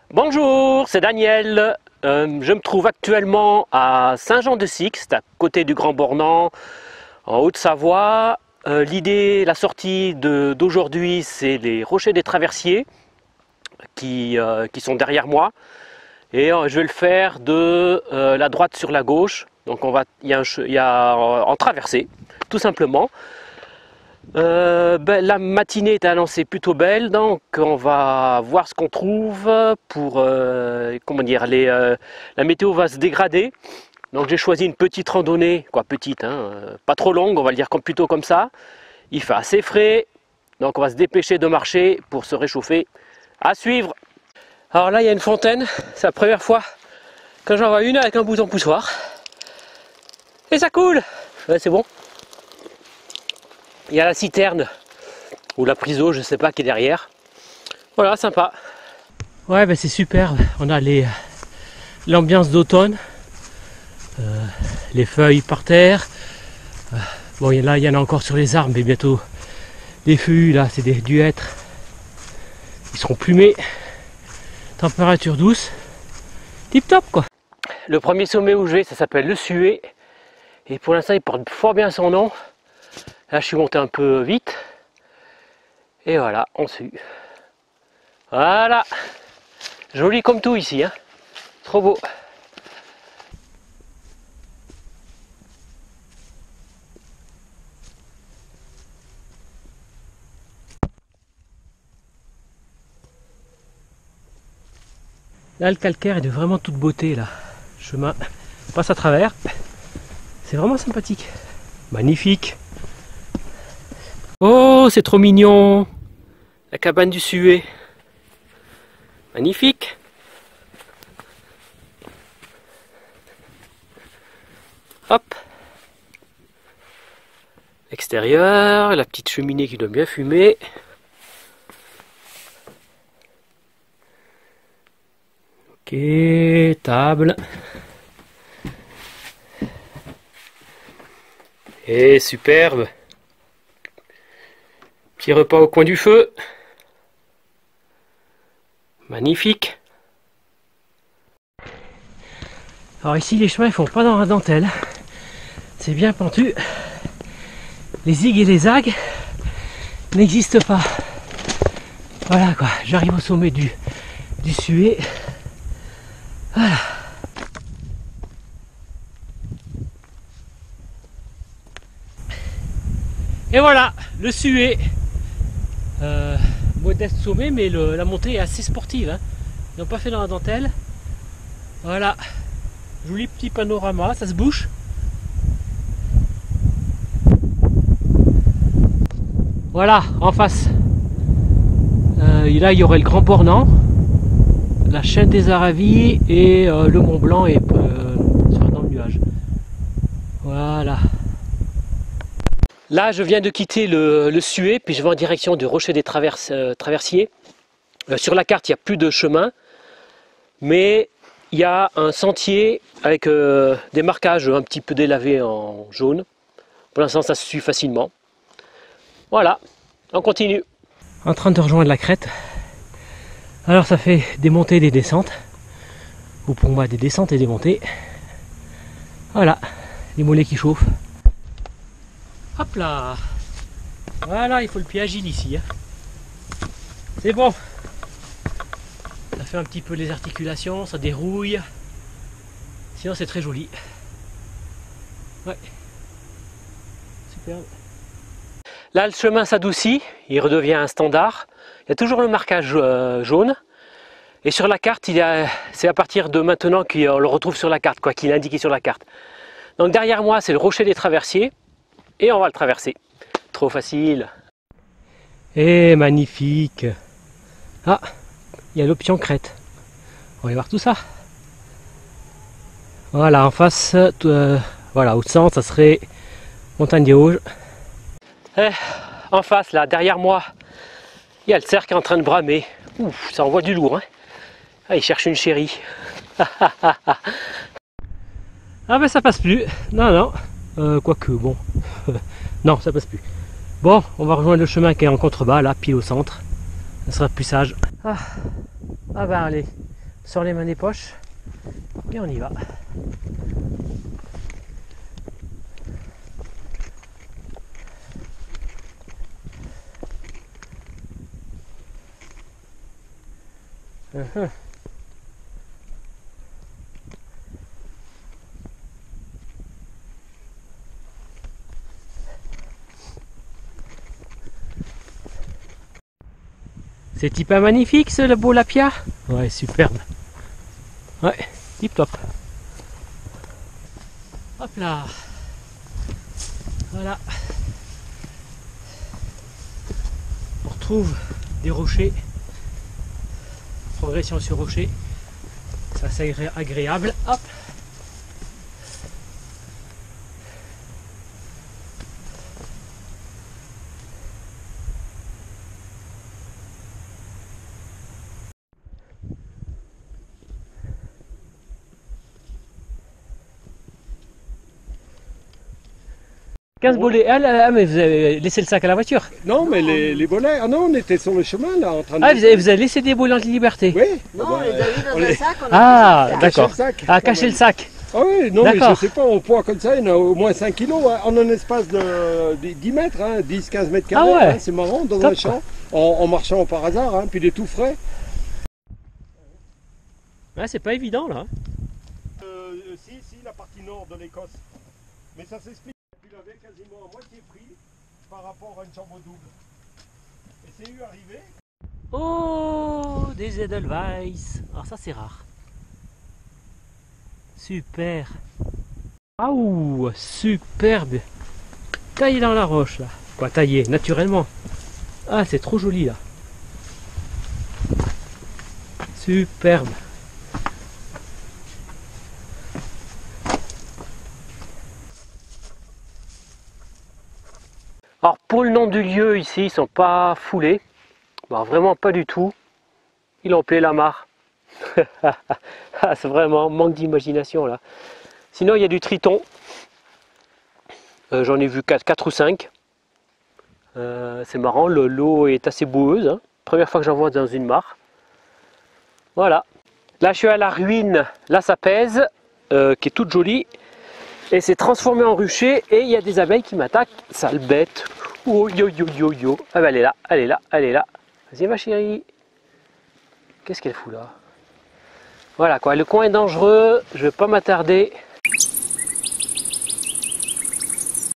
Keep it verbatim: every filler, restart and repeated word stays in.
Bonjour, c'est Daniel. Euh, je me trouve actuellement à Saint-Jean-de-Sixte, à côté du Grand Bornand, en Haute-Savoie. Euh, L'idée, la sortie d'aujourd'hui, c'est les rochers des Traversiers qui, euh, qui sont derrière moi. Et euh, je vais le faire de euh, la droite sur la gauche. Donc on va, il y a, un, il y a en traversée, tout simplement. Euh, ben, la matinée est annoncée plutôt belle, donc on va voir ce qu'on trouve pour euh, comment dire, les, euh, la météo va se dégrader. Donc j'ai choisi une petite randonnée, quoi petite, hein, pas trop longue, on va le dire comme, plutôt comme ça. Il fait assez frais, donc on va se dépêcher de marcher pour se réchauffer. À suivre. Alors là il y a une fontaine, c'est la première fois que j'en vois une avec un bouton poussoir. Et ça coule, ouais, c'est bon. Il y a la citerne ou la prise d'eau, je sais pas, qui est derrière. Voilà, sympa. Ouais, ben c'est superbe. On a les l'ambiance d'automne, euh, les feuilles par terre. Euh, bon, là, il y en a encore sur les arbres, mais bientôt les feuilles, là, c'est des du hêtre. Ils seront plumés. Température douce. Tip top, quoi. Le premier sommet où je vais, ça s'appelle le Sué. Et pour l'instant, il porte fort bien son nom. Là, je suis monté un peu vite. Et voilà, on suit. Voilà. Joli comme tout ici, hein. Trop beau. Là, le calcaire est de vraiment toute beauté, là. Le chemin passe à travers. C'est vraiment sympathique. Magnifique. Oh, c'est trop mignon. La cabane du Sué. Magnifique. Hop. Extérieur, la petite cheminée qui doit bien fumer. Ok, table. Et superbe. Petit repas au coin du feu. Magnifique. Alors ici les chemins ils font pas dans la dentelle. C'est bien pentu. Les zigues et les zagues n'existent pas. Voilà quoi, j'arrive au sommet du, du Sué. Voilà. Et voilà, le Sué. Euh, modeste sommet, mais le, la montée est assez sportive, hein. Ils n'ont pas fait dans la dentelle. Voilà, joli petit panorama, ça se bouche. Voilà, en face. Euh, et là, il y aurait le Grand Bornand, la chaîne des Aravis et euh, le Mont Blanc est euh, dans le nuage. Voilà. Là, je viens de quitter le, le Sué, puis je vais en direction du rocher des Travers, euh, Traversiers. Euh, sur la carte, il n'y a plus de chemin, mais il y a un sentier avec euh, des marquages un petit peu délavés en jaune. Pour l'instant, ça se suit facilement. Voilà, on continue. En train de rejoindre la crête. Alors, ça fait des montées et des descentes. Ou pour moi, des descentes et des montées. Voilà, les mollets qui chauffent. Hop là. Voilà, il faut le pied agile ici, hein. C'est bon. Ça fait un petit peu les articulations, ça dérouille. Sinon c'est très joli. Ouais. Super. Là le chemin s'adoucit, il redevient un standard. Il y a toujours le marquage euh, jaune. Et sur la carte, c'est à partir de maintenant qu'on le retrouve sur la carte, quoi, qu'il est indiqué sur la carte. Donc derrière moi c'est le rocher des Traversiers. Et on va le traverser. Trop facile. Et magnifique. Ah, il y a l'option crête. On va y voir tout ça. Voilà, en face, euh, voilà, au centre, ça serait Montagne des Auges. Et en face, là, derrière moi, il y a le cerf qui est en train de bramer. Ouf, ça envoie du lourd, hein. Ah, il cherche une chérie. Ah ben ça passe plus. Non, non. Euh, Quoique, bon. Non, ça passe plus. Bon, on va rejoindre le chemin qui est en contrebas, là, pile au centre. Ça sera plus sage. Ah, ah ben allez. sort les mains des poches et on y va. Uh-huh. C'est pas magnifique ce le beau lapia? Ouais, superbe. Ouais, tip top. Hop là. Voilà. On retrouve des rochers. Progression sur rocher. Ça c'est agréable. Hop. quinze bolets. Ah, là, mais vous avez laissé le sac à la voiture? Non, mais les, les bolets. Ah non, on était sur le chemin là en train de. Ah, vous avez, vous avez laissé des bolets en liberté? Oui. Non, bah, on les a mis dans on un les- sac, on a Ah, caché le sac. d'accord. le sac, Ah, quand cacher même. le sac. Ah oui, non, mais je D'accord. sais pas, en poids comme ça, il y en a au moins cinq kilos, hein, en un espace de dix mètres, hein, dix quinze mètres carrés, Ah ouais. hein, c'est marrant, dans Top, un champ, en, en marchant par hasard, hein, puis il est tout frais. Ouais, c'est pas évident là. Euh, si, si, la partie nord de l'Écosse, mais ça s'explique, il avait quasiment à moitié pris par rapport à une chambre double. Et c'est eu arrivé. Oh, des Edelweiss. Alors ça c'est rare. Super. Ah ouh, superbe. Taillé dans la roche là. Quoi, taillé naturellement. Ah, c'est trop joli là. Superbe. Alors pour le nom du lieu ici, ils sont pas foulés. Bon, vraiment pas du tout. Il en plaît la mare. Ah, c'est vraiment manque d'imagination là. Sinon il y a du triton. Euh, J'en ai vu quatre ou cinq. Euh, c'est marrant, l'eau est assez boueuse. Hein. Première fois que j'en vois dans une mare. Voilà. Là je suis à la ruine, là ça pèse, euh, qui est toute jolie. Et c'est transformé en rucher et il y a des abeilles qui m'attaquent. Sale bête. Oh yo yo yo yo. Ah bah elle est là, elle est là, elle est là. Vas-y ma chérie. Qu'est-ce qu'elle fout là? Voilà quoi, le coin est dangereux, je vais pas m'attarder.